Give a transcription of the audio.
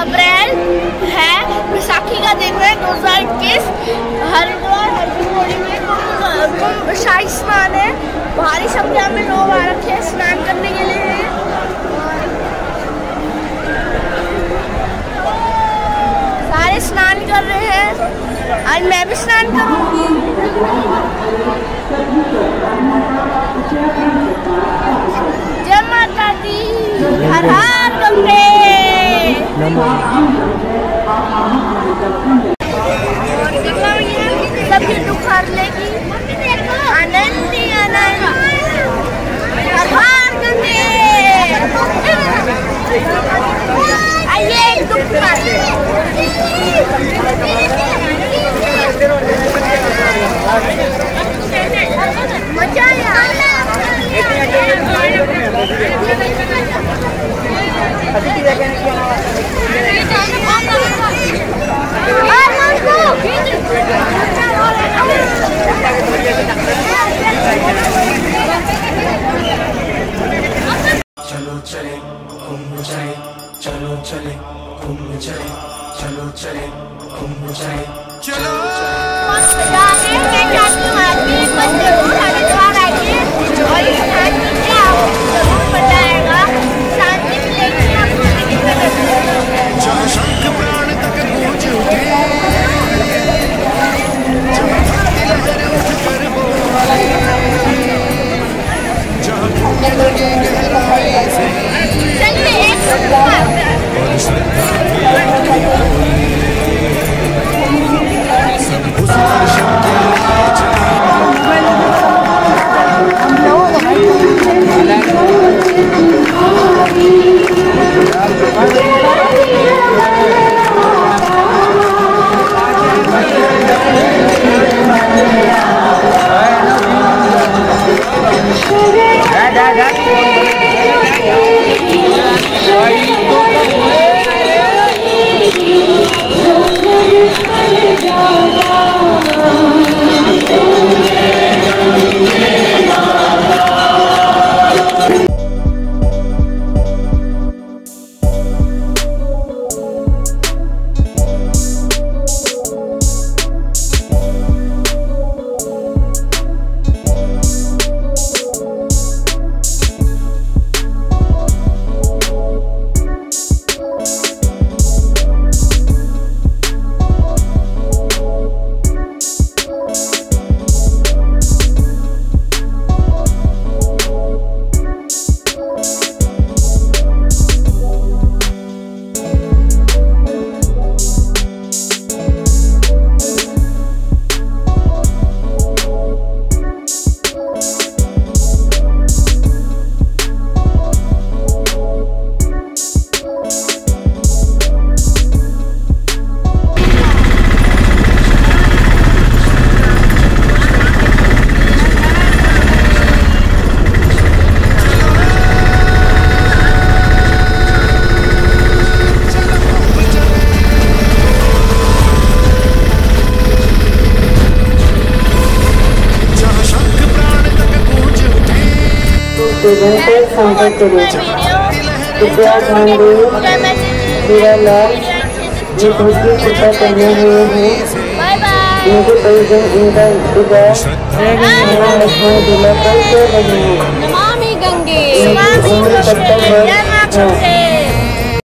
अप्रैल है, बैसाखी का दिन है 2021। हरिद्वार में कुंभ शाही स्नान है। भारी संख्या में लोग आ रखे हैं स्नान करने के लिए। सारे स्नान कर रहे हैं, आज मैं भी स्नान करूंगी। जय माता दी, हर हर गंगे। सबके दुख हर लेगी, आनंद ही आनंद, हर हर गंगे। आइए दुख मजा चलो चले कुंभ जाए, चलो चले कुंभ जाए, चलो चले कुंभ जाए, चलो जरूर हरिद्वार आइए और स्नान कीजिए, आपको जरूर मजा आएगा, शांति मिलेगी आपको। जहाँ शंख प्राण तक गूंज उठे, जहाँ भक्ति लहर उठकर बोले, जहाँ पुण्य लगे गहराई से, चलिए एक और श्रद्धा की सब उस दर्शन के लिए चले। संपर्क करें। कृपया ध्यान दें, मेरा लाभ जो धोती कुर्ता पहने हुए हैं, इनके परिजन इनका इंतजार लक्ष्मण जिला पर कर रहे हैं। नमामि गंगे, उम्र 70 वर्ष है।